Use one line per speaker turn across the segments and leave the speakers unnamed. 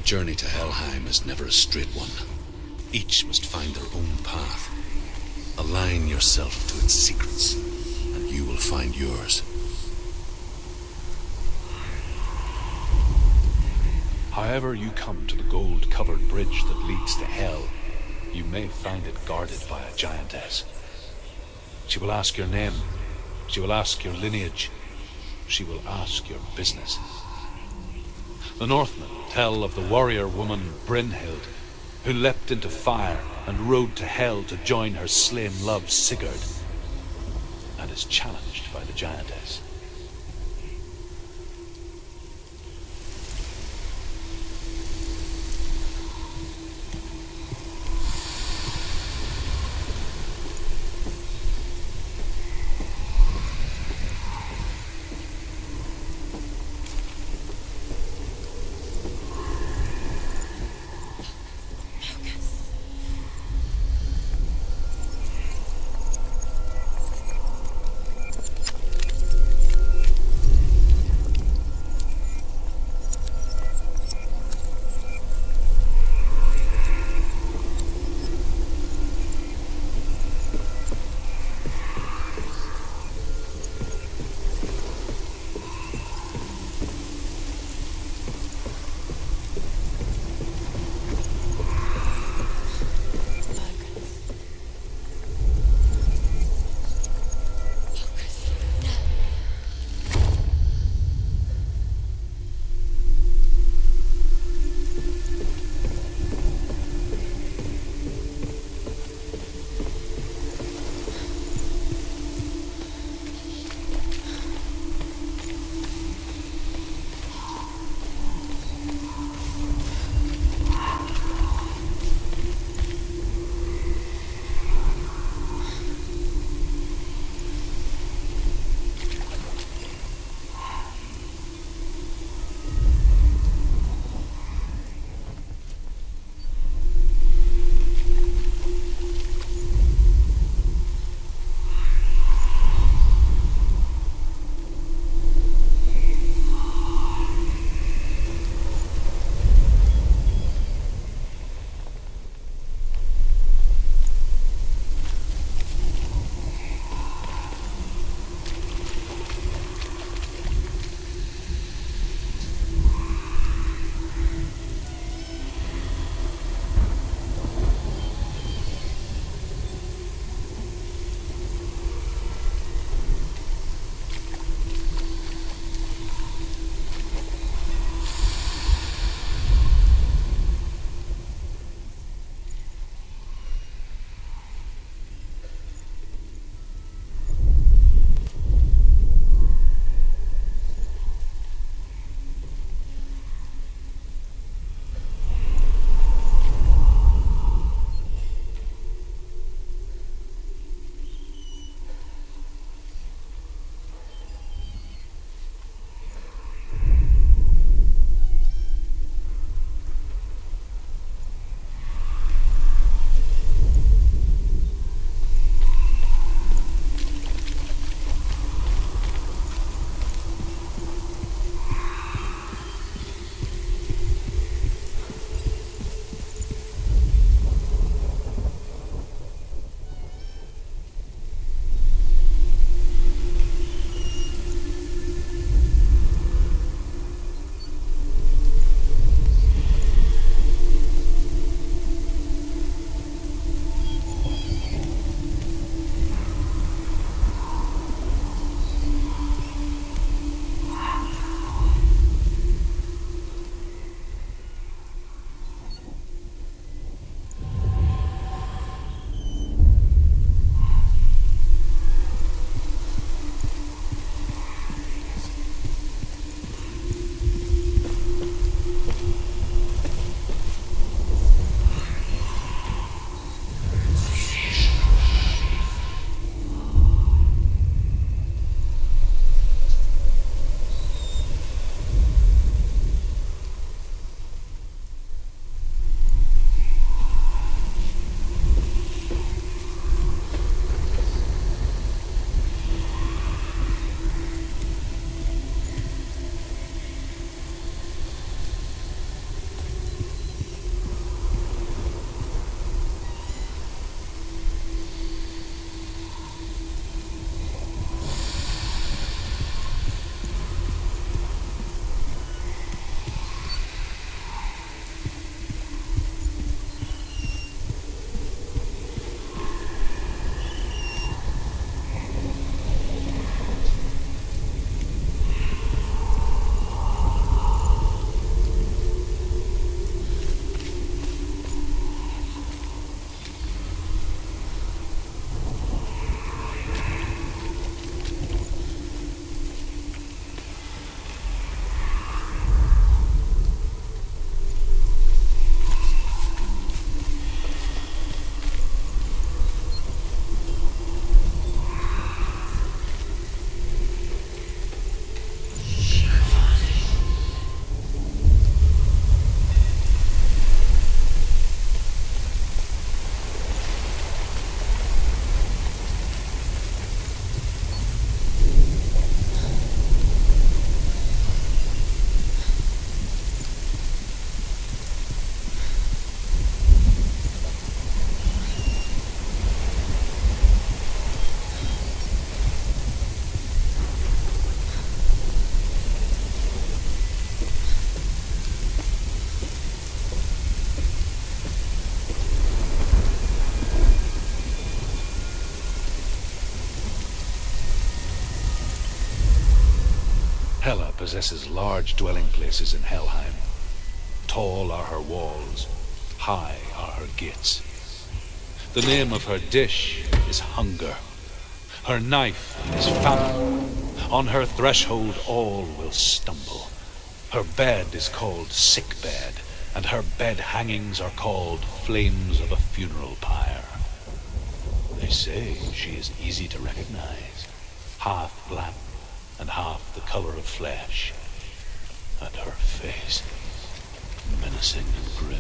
journey to Helheim is never a straight one. Each must find their own path. Align yourself to its secrets, and you will find yours.
However you come to the gold-covered bridge that leads to Hell, you may find it guarded by a giantess. She will ask your name. She will ask your lineage. She will ask your business. The Northmen tell of the warrior woman Brynhild, who leapt into fire and rode to Hell to join her slain love Sigurd, and is challenged by the giantess. Hela possesses large dwelling places in Helheim. Tall are her walls, high are her gates. The name of her dish is hunger. Her knife is famine. On her threshold all will stumble. Her bed is called sick bed, and her bed hangings are called flames of a funeral pyre. They say she is easy to recognize, half black and half the color of flesh, and her face menacing and grim.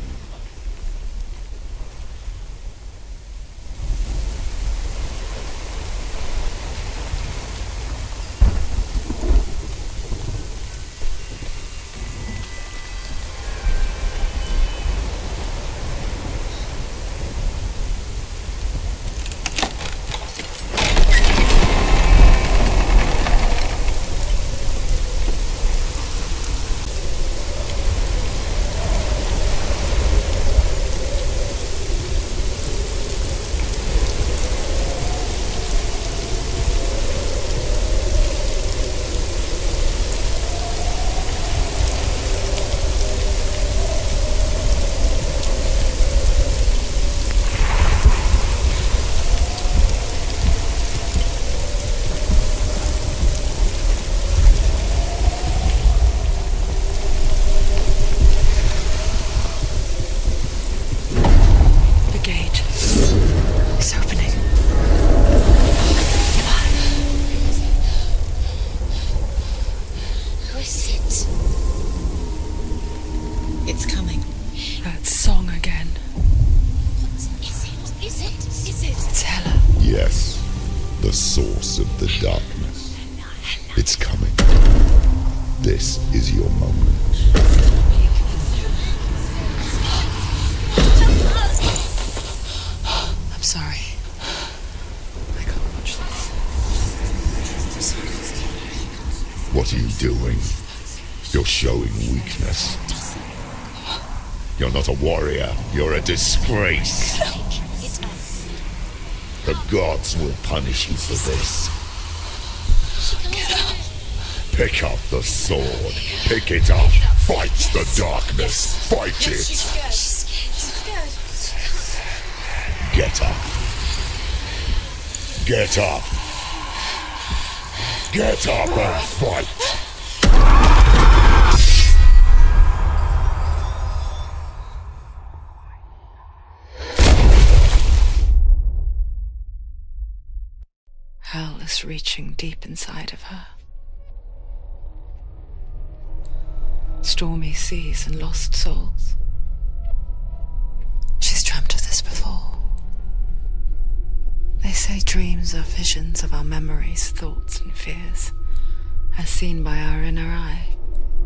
Yes, the source of the darkness. It's coming. This is your moment.
I'm sorry. I can't watch this.
What are you doing? You're showing weakness. You're not a warrior. You're a disgrace. The gods will punish you for this. Pick up the sword. Pick it up. Fight the darkness. Fight it.
She's scared.
Get up. Get up. Get up and fight.
Hell is reaching deep inside of her. Stormy seas and lost souls. She's dreamt of this before. They say dreams are visions of our memories, thoughts and fears, as seen by our inner eye.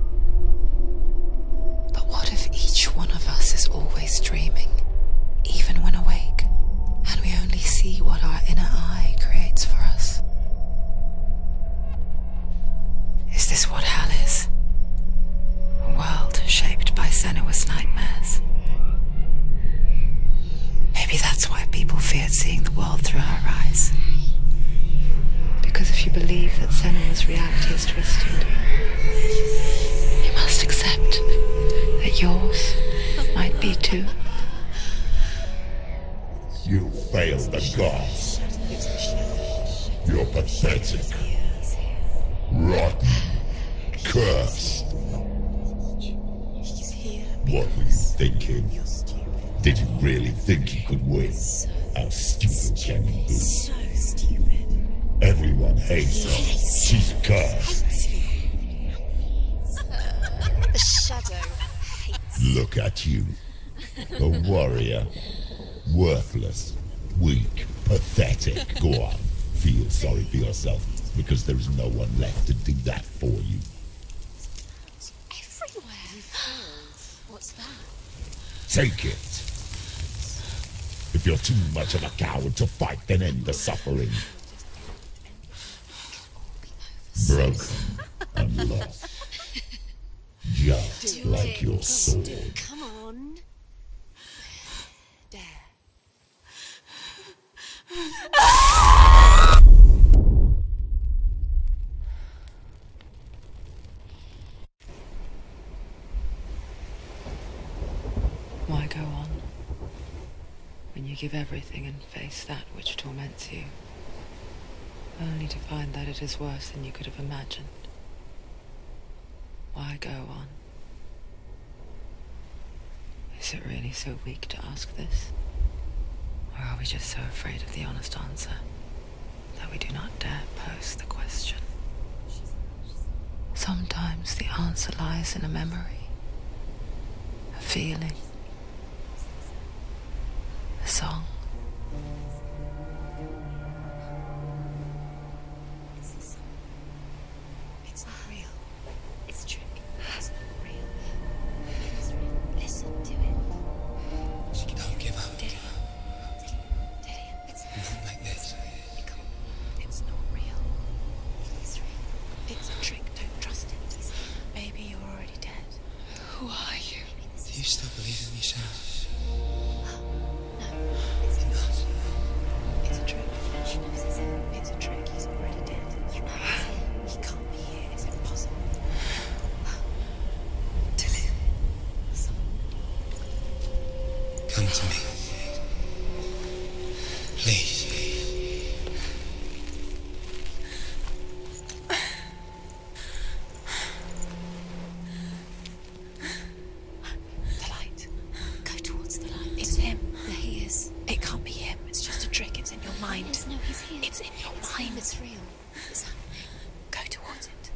But what if each one of us is always dreaming, even when awake, and we only see what our inner eye creates for us? Is this what hell is? A world shaped by Senua's nightmares. Maybe that's why people feared seeing the world through her eyes. Because if you believe that Senua's reality is twisted, you must accept that yours might be too.
You failed the gods. You're pathetic. Rotten. Cursed. What were you thinking? Did you really think you could win? How stupid can you be?
So stupid.
Everyone hates her. She's cursed.
The shadow hates.
Look at you. A warrior. Worthless. Weak. Pathetic. Go on. Feel sorry for yourself, because there is no one left to do that for you.
Everywhere. You failed. What's that?
Take it. If you're too much of a coward to fight, then end the suffering. Broken and lost. Just like your sword.
Come on. Dare.
give everything and face that which torments you, only to find that it is worse than you could have imagined. Why go on? Is it really so weak to ask this? Or are we just so afraid of the honest answer that we do not dare pose the question? Sometimes the answer lies in a memory, a feeling, a song.
It's the song. It's not real. It's a trick. It's not real. It is real. Listen to it.
She don't give up.
Dillian. It's
Not like this.
it can't be. It's not real. It is real. It's a trick. Don't trust it. Maybe you're already dead.
Who are you?
Do you still believe in me, Senna?
No, it's
You're not.
It's a trick. She knows it's him. It's a trick. He's already dead. You know it's him. He can't be here. It's impossible.
Dillian.
Come to me. Please.
The light. Go towards the light. It's him. There he is. It can't be him. It's just a trick. It's in your mind. No, he's here. It's in your mind. It's real. It's happening. Go towards it.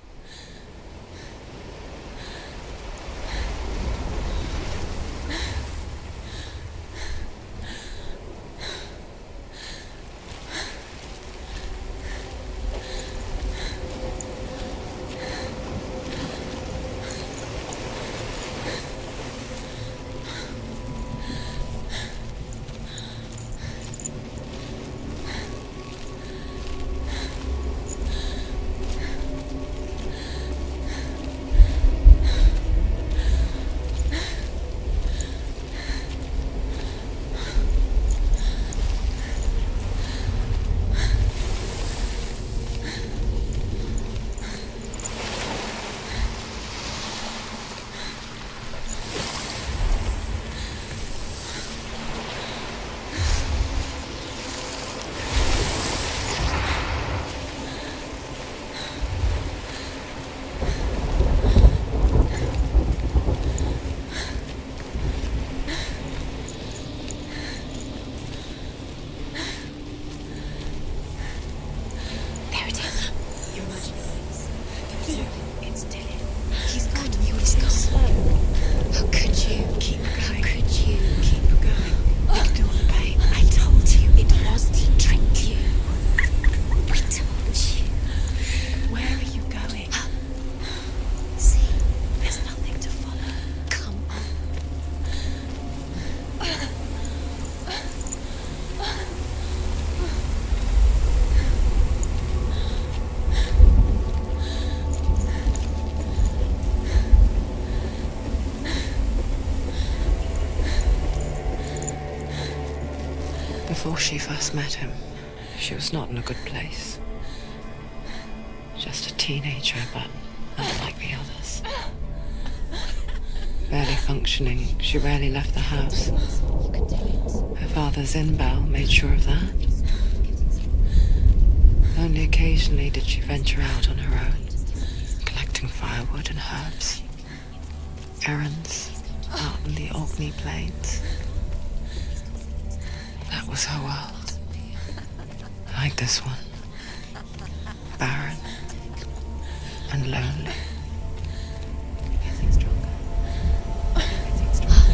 There it is. Your imagination. The blue. It's Dillian. He's gone. He's gone. How could you? Keep going. How could you? Keep going. Ignore the pain. I told you it was to trick you. We told you. Where are you going? See, there's nothing to follow. Come on.
Before she first met him, she was not in a good place. Just a teenager, but unlike the others. Barely functioning, she rarely left the house.
You can do it.
Her father, Zinbal, made sure of that. Only occasionally did she venture out on her own, collecting firewood and herbs. Errands out in the Orkney Plains. That was her world. Like this one. Barren and lonely.
Getting stronger. Getting stronger.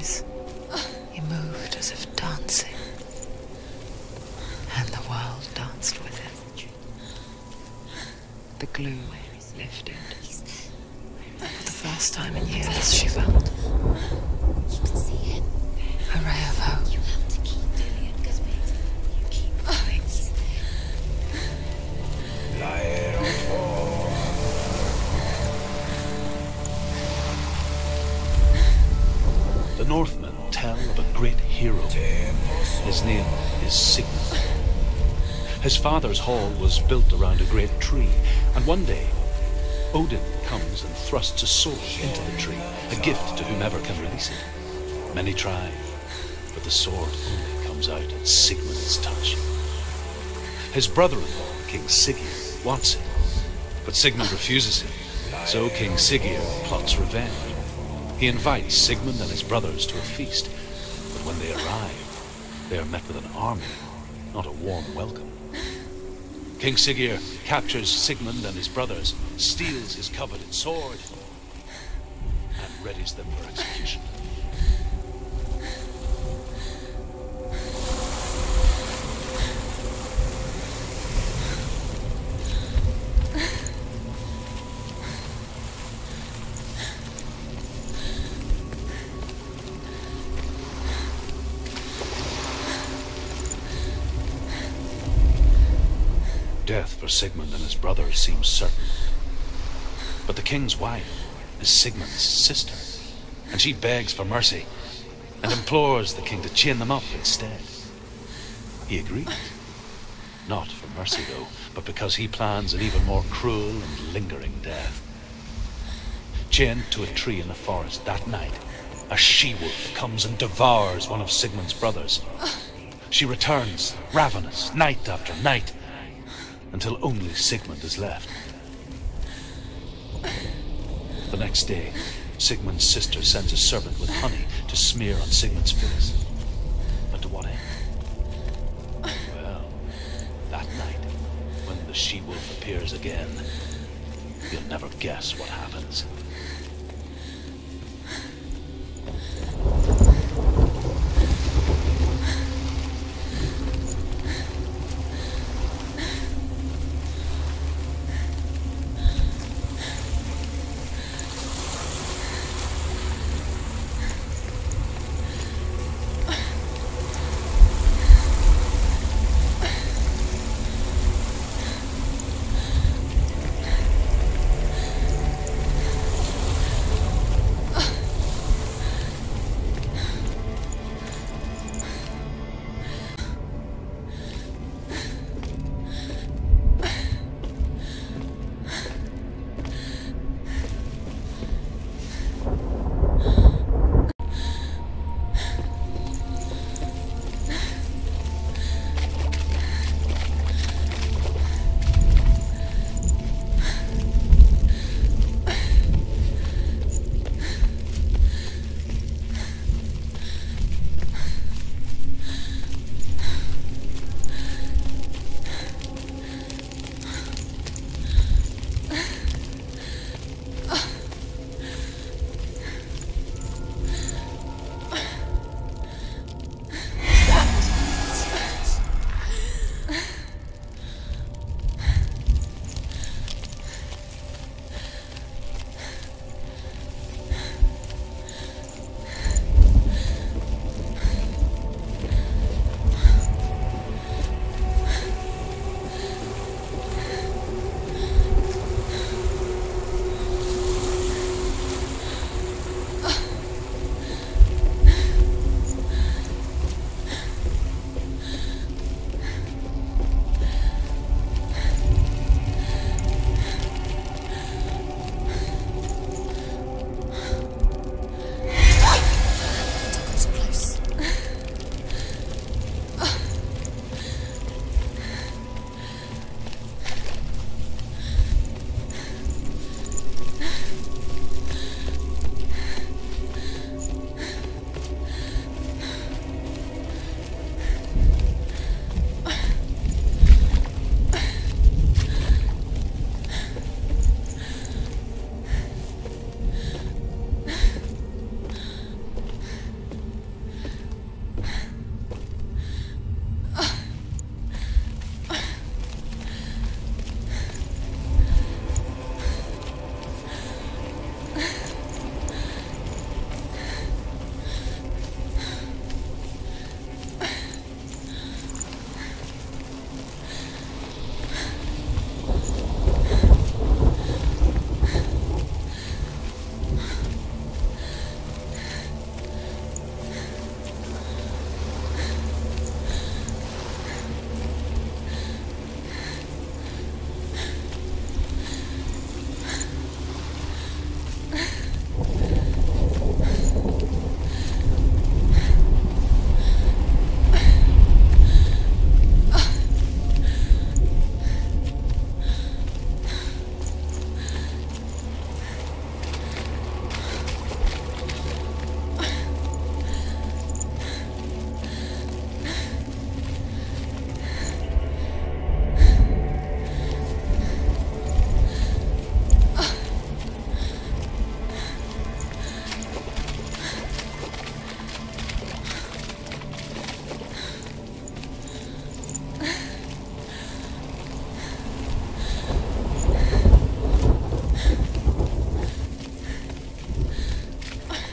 eyes, he moved as if dancing, and the world danced with him. The glue lifted. For the first time in years, she felt
You can see him.
a ray of hope.
You have to keep doing it, because you keep going. He's
The Northmen tell of a great hero. His name is Sigmund. His father's hall was built around a great tree, and one day Odin comes and thrusts a sword into the tree, a gift to whomever can release it. Many try, but the sword only comes out at Sigmund's touch. His brother-in-law, King Siggeir, wants it, but Sigmund refuses it, so King Siggeir plots revenge. He invites Sigmund and his brothers to a feast, but when they arrive, they are met with an army, not a warm welcome. King Siggeir captures Sigmund and his brothers, steals his coveted sword, and readies them for execution. Death for Sigmund and his brothers seems certain. But the king's wife is Sigmund's sister, and she begs for mercy and implores the king to chain them up instead. He agrees. Not for mercy, though, but because he plans an even more cruel and lingering death. Chained to a tree in the forest that night, a she-wolf comes and devours one of Sigmund's brothers. She returns, ravenous, night after night, until only Sigmund is left. The next day, Sigmund's sister sends a servant with honey to smear on Sigmund's face. But to what end? Well, that night, when the she-wolf appears again, you'll never guess what happens.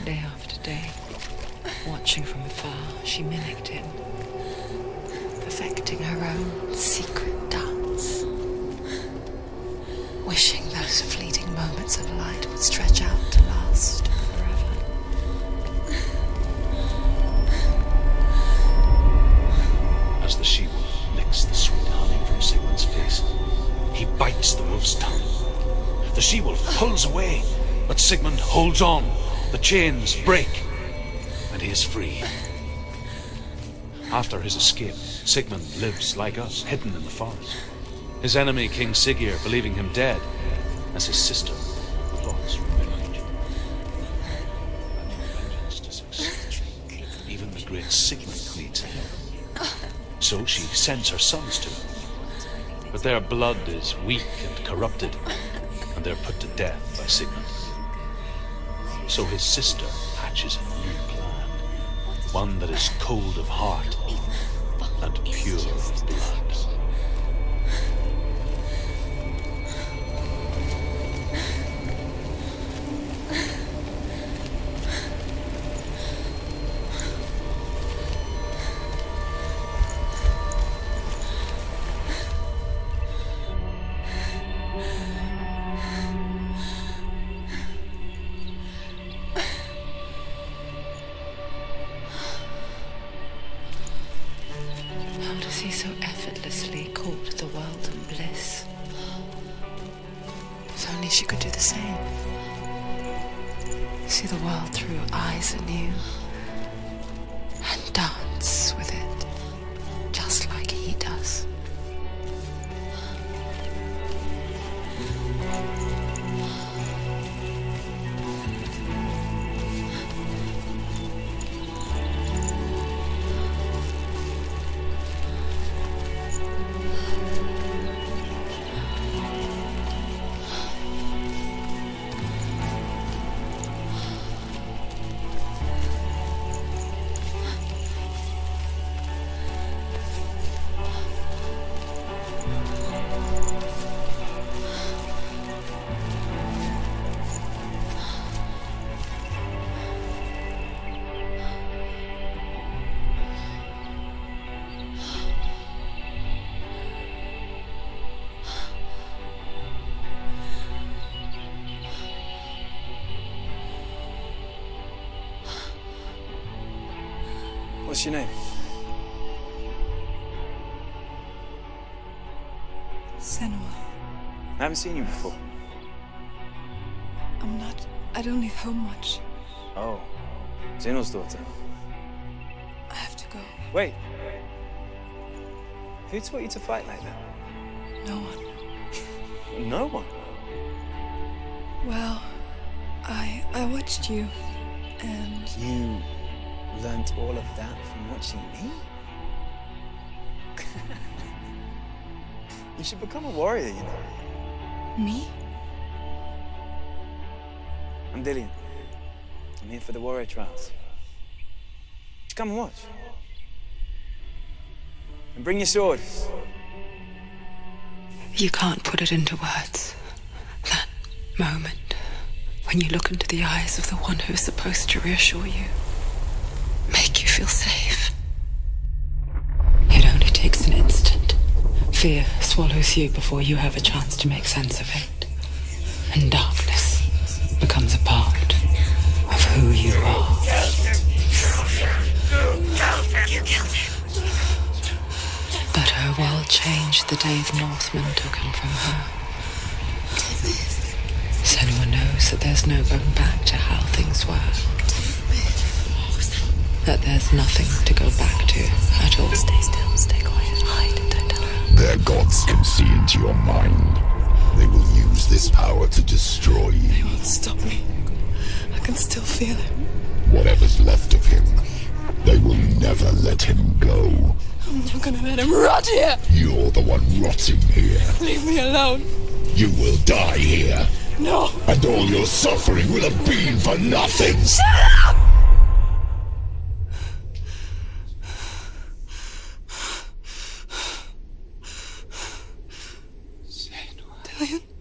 Day after day, watching from afar, she mimicked him, perfecting her own secret dance, wishing those fleeting moments of light would stretch out to last forever.
As the she-wolf licks the sweet honey from Sigmund's face, he bites the wolf's tongue. The she-wolf pulls away, but Sigmund holds on. The chains break, and he is free. After his escape, Sigmund lives like us, hidden in the forest. His enemy, King Siggeir, believing him dead, as his sister plots revenge. And in vengeance to succeed, even the great Sigmund needs help. So she sends her sons to him. But their blood is weak and corrupted, and they're put to death by Sigmund. So his sister hatches a new plan, one that is cold of heart and pure of blood.
How does he so effortlessly court the world and bliss? If only she could do the same. See the world through eyes anew and dance with it, just like he does.
What's your name?
Senua.
I haven't seen you before.
I don't leave home much.
Oh, Zeno's daughter.
I have to go.
Wait. Who taught you to fight like that?
No one.
No one?
Well, I watched you, and...
You learnt all of that from watching me? You should become a warrior, you know.
Me?
I'm Dillion. I'm here for the warrior trials. Just come and watch. And bring your sword.
You can't put it into words. That moment when you look into the eyes of the one who's supposed to reassure you, make you feel safe. It only takes an instant. Fear swallows you before you have a chance to make sense of it. And darkness becomes a part of who you are.
You killed him.
But her world changed the day the Northmen took him from her. Senua knows that there's no going back to how things were. That there's nothing to go back to at all.
Stay still, stay quiet, hide, don't tell her.
Their gods can see into your mind. They will use this power to destroy
They
you.
won't stop me. I can still feel him.
Whatever's left of him, they will never let him go.
I'm not gonna let him rot here.
You're the one rotting here.
Leave me alone.
You will die here.
No.
And all your suffering will have been for nothing.
Shut up! Dillion?